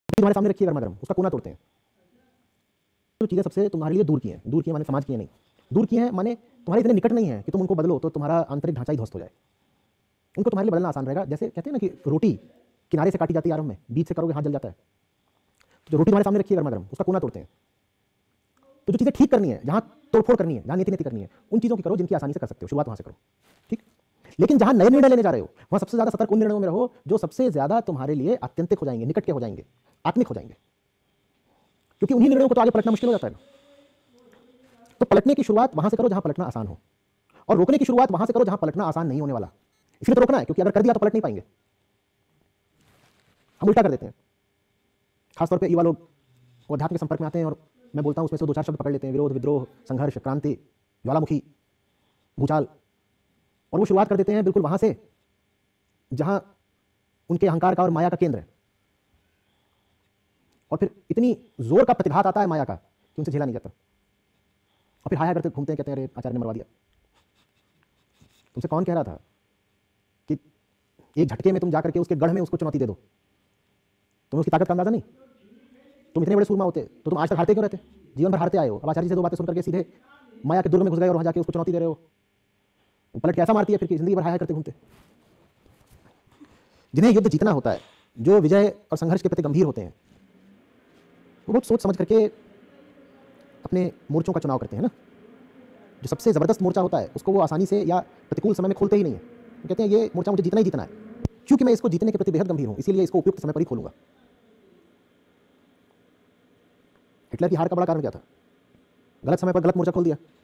तुम्हारे सामने रखिए गर्मा गर्म, उसका कोना तोड़ते हैं। जो चीज़ें सबसे तुम्हारे लिए दूर की है माने समाज की है नहीं, दूर की है माने तुम्हारे इतने निकट नहीं है कि तुम उनको बदलो तो तुम्हारा आंतरिक ढांचा ही ध्वस्त हो जाए। उनको तुम्हारे लिए बदलना आसान रहेगा। जैसे कहते हैं ना कि रोटी किनारे से काटी जाती है आरंभ में, बीच से करोगे हाथ जल जाता है। तो जो रोटी तुम्हारे सामने रखी है गर्मा गर्म, उसका कोना तोड़ते हैं। तो जो चीज़ें ठीक करनी है, जहाँ तोड़फोड़ करनी है, जहाँ नीति नीति करनी है, उन चीज़ों की करो जिनकी आसानी से कर सकते हो, शुरुआत वहाँ से करो। ठीक, लेकिन जहाँ नए निर्णय लेने जा रहे हो वहाँ सबसे ज़्यादा सतर्क उन निर्णयों में रहो जो सबसे ज़्यादा तुम्हारे लिए आत्यंतिक हो जाएंगे, निकट के हो जाएंगे, आत्मिक हो जाएंगे, क्योंकि उन्हीं निर्णयों को तो आगे पलटना मुश्किल हो जाता है। तो पलटने की शुरुआत वहाँ से करो जहाँ पलटना आसान हो, और रोकने की शुरुआत वहाँ से करो जहाँ पलटना आसान नहीं होने वाला। इसलिए तो रोकना है, क्योंकि अगर कर दिया तो पलट नहीं पाएंगे। हम उल्टा कर देते हैं, खासतौर पर युवा लोग वो अध्यात्म के संपर्क में आते हैं और मैं बोलता हूँ उसमें से दो चार शब्द पकड़ लेते हैं, विरोध, विद्रोह, संघर्ष, क्रांति, ज्वालामुखी, भूचाल, और वो शुरुआत कर देते हैं बिल्कुल वहां से जहां उनके अहंकार का और माया का केंद्र है, और फिर इतनी जोर का प्रतिघात आता है माया का कि उनसे झेला नहीं जाता, और फिर हाय हाय करते घूमते हैं, कहते हैं अरे आचार्य ने मरवा दिया। तुमसे कौन कह रहा था कि एक झटके में तुम जाकर के उसके गढ़ में उसको चुनौती दे दो? तुम्हें उसकी ताकत का अंदाजा नहीं? तुम इतने बड़े सूरमा होते तो तुम आज तक हारते क्यों रहते? जीवन भर हारते आए हो, अब आचार्य से दो बातें सुनकर के सीधे माया के दुर्ग में घुस गए और वहां जाके उसको चुनौती दे रहे हो। पलट के ऐसा मारती है फिर कि जिंदगी भर हाय हाय करते घूमते। जिन्हें युद्ध जीतना होता है, जो विजय और संघर्ष के प्रति गंभीर होते हैं, वो बहुत सोच समझ करके अपने मोर्चों का चुनाव करते हैं ना। जो सबसे जबरदस्त मोर्चा होता है उसको वो आसानी से या प्रतिकूल समय में खोलते ही नहीं है। वो कहते हैं ये मोर्चा मुझे जीतना ही जीतना है, क्योंकि मैं इसको जीतने के प्रति बेहद गंभीर हूं, इसीलिए इसको उपयुक्त समय पर ही खोलूंगा। हिटलर की हार का बड़ा कारण क्या था? गलत समय पर गलत मोर्चा खोल दिया।